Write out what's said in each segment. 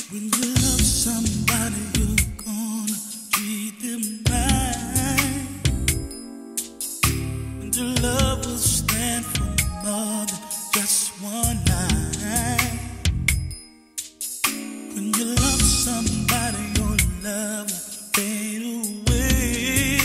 When you love somebody, you're gonna treat them right. And your love will stand for more than just one night. When you love somebody, your love will fade away,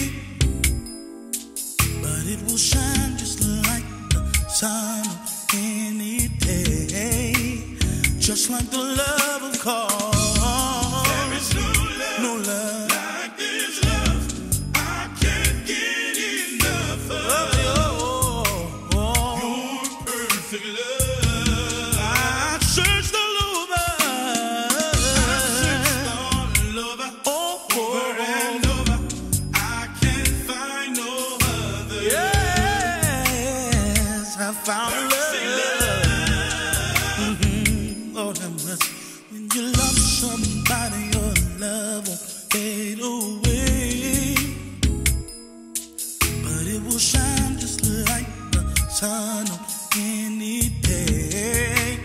but it will shine just like the sun on any day, just like the love of God. There is no love like this love. I can't get enough of your perfect love. I searched all over. I searched all over, over and over. I can't find no other. Yes, I found love. Lord have mercy. When you love somebody, your love won't fade away, but it will shine just like the sun on any day.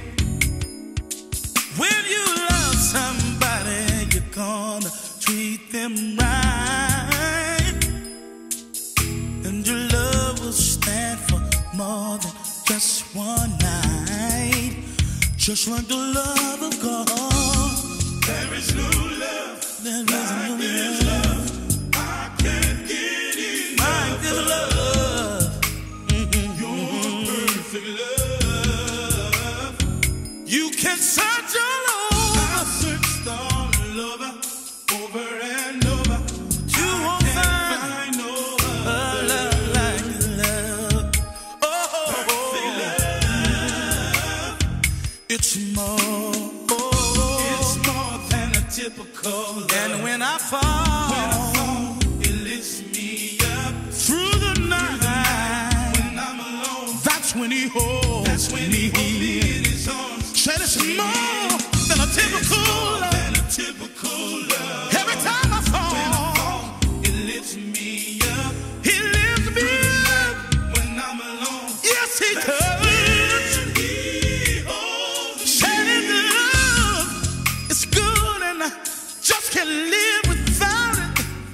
When you love somebody, you're gonna treat them right, and your love will stand for more than just one night, just like the love of God. There is no love There is like no this love love. I can't get enough like this of love. your perfect love. You can search all I over, searched all over, over and over. you I won't can't find find no a other love like this love. perfect Oh, love. it's more. It's more than a typical love. And when I When I fall fall, it lifts me up. through the night, When I'm alone, that's when he holds that's when he holds me in his arms. Said it's more than a typical love. Than a typical love. Every time I When I fall, fall, it lifts me up. he lifts me up. When I'm alone, Yes, he that's does. when he holds me. Said his love is good and I just can't live without it.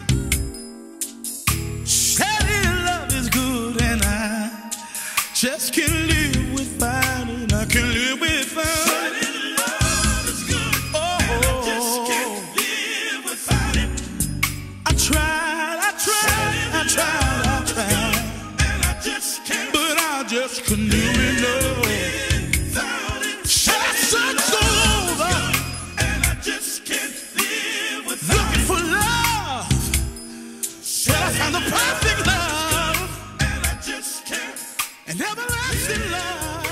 Said his love is good and I just can't live without it. I can't live without But it. his love is good, and I just can't live without it. I tried, And I just can't but I just couldn't do it. No. without it. Said I searched all over, And I just can't live without looking it. for love. Said I found the perfect love, And I just can't an everlasting love.